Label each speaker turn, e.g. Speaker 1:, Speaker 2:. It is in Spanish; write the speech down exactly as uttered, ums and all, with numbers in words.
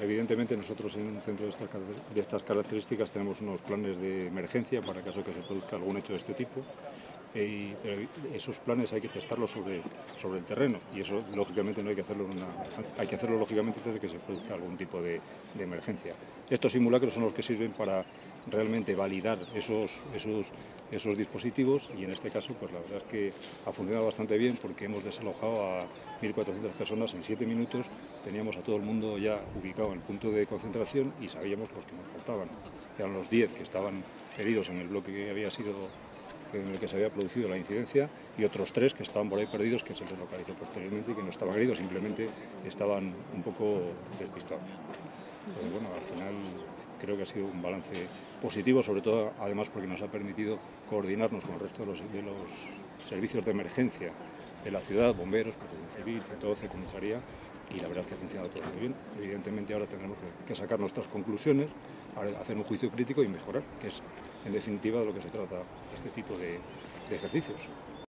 Speaker 1: evidentemente nosotros en un centro de estas, de estas características tenemos unos planes de emergencia para caso que se produzca algún hecho de este tipo. Y, pero esos planes hay que testarlos sobre, sobre el terreno y eso lógicamente no hay que hacerlo en una, hay que hacerlo lógicamente antes de que se produzca algún tipo de, de emergencia. Estos simulacros son los que sirven para realmente validar esos, esos, esos dispositivos y en este caso pues la verdad es que ha funcionado bastante bien porque hemos desalojado a mil cuatrocientas personas en siete minutos, teníamos a todo el mundo ya ubicado en el punto de concentración y sabíamos los que nos faltaban, que eran los diez que estaban heridos en el bloque que había sido en el que se había producido la incidencia y otros tres que estaban por ahí perdidos que se les localizó posteriormente y que no estaban heridos, simplemente estaban un poco despistados. Pero bueno, al final creo que ha sido un balance positivo, sobre todo además porque nos ha permitido coordinarnos con el resto de los, de los servicios de emergencia de la ciudad, bomberos, protección civil, ciento doce, comisaría, y la verdad es que ha funcionado todo muy bien. Evidentemente ahora tendremos que, que sacar nuestras conclusiones, hacer un juicio crítico y mejorar, que es en definitiva de lo que se trata este tipo de, de ejercicios.